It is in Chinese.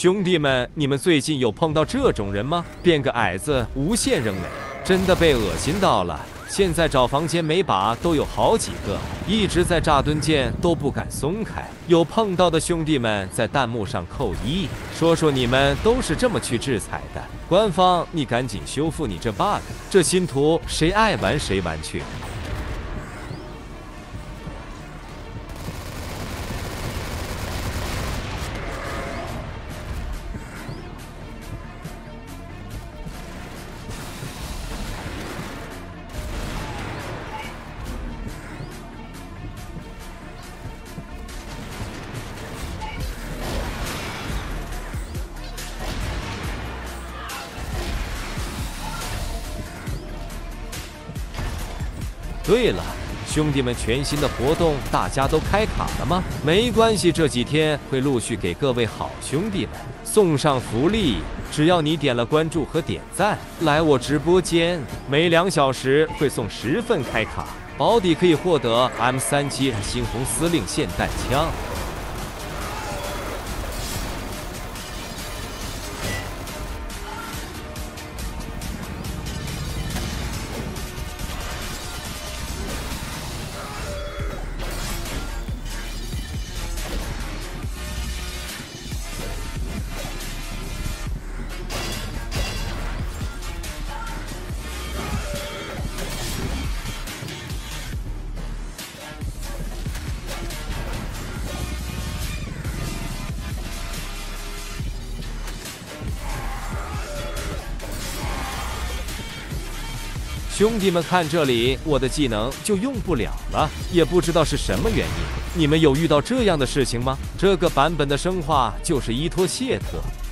兄弟们，你们最近有碰到这种人吗？变个矮子，无限扔垒，真的被恶心到了。现在找房间每把都有好几个，一直在炸蹲键都不敢松开。有碰到的兄弟们在弹幕上扣1，说说你们都是这么去制裁的。官方，你赶紧修复你这 bug， 这新图谁爱玩谁玩去。对了，兄弟们，全新的活动大家都开卡了吗？没关系，这几天会陆续给各位好兄弟们送上福利，只要你点了关注和点赞，来我直播间，每2小时会送10份开卡，保底可以获得 M37猩红司令霰弹枪。兄弟们看这里，我的技能就用不了了，也不知道是什么原因。你们有遇到这样的事情吗？这个版本的生化就是伊托谢特，